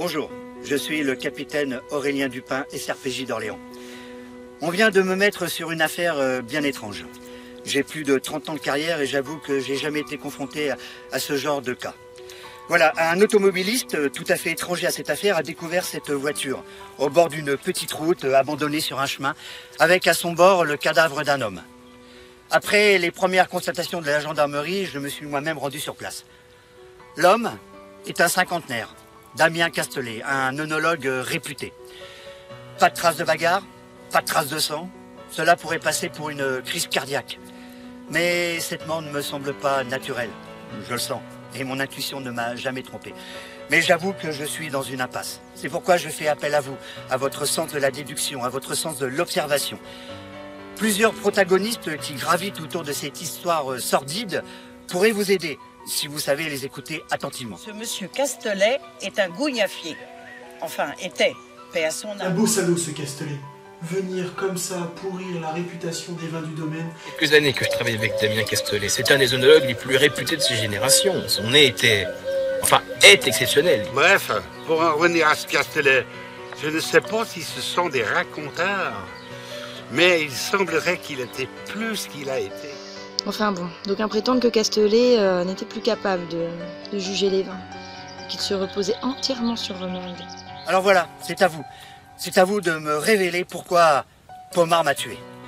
Bonjour, je suis le capitaine Aurélien Dupin, SRPJ d'Orléans. On vient de me mettre sur une affaire bien étrange. J'ai plus de 30 ans de carrière et j'avoue que j'ai jamais été confronté à ce genre de cas. Voilà, un automobiliste tout à fait étranger à cette affaire a découvert cette voiture au bord d'une petite route abandonnée sur un chemin, avec à son bord le cadavre d'un homme. Après les premières constatations de la gendarmerie, je me suis moi-même rendu sur place. L'homme est un cinquantenaire, Damien Castelet, un œnologue réputé. Pas de traces de bagarre, pas de traces de sang. Cela pourrait passer pour une crise cardiaque. Mais cette mort ne me semble pas naturelle. Je le sens. Et mon intuition ne m'a jamais trompé. Mais j'avoue que je suis dans une impasse. C'est pourquoi je fais appel à vous, à votre sens de la déduction, à votre sens de l'observation. Plusieurs protagonistes qui gravitent autour de cette histoire sordide pourraient vous aider, si vous savez les écouter attentivement. Ce monsieur Castelet est un gougnafier. Enfin, était, paix à son Un âme. beau salaud ce Castelet. Venir comme ça pourrir la réputation des vins du domaine. Quelques années que je travaille avec Damien Castelet. C'est un des œnologues les plus réputés de ses générations. Son nez est exceptionnel. Bref, pour en revenir à ce Castelet, je ne sais pas si ce sont des raconteurs, mais il semblerait qu'il était plus qu'il a été. Enfin bon, d'aucuns prétendent que Castelet n'était plus capable de juger les vins, qu'il se reposait entièrement sur Romuald. Alors voilà, c'est à vous. C'est à vous de me révéler pourquoi Pomard m'a tué.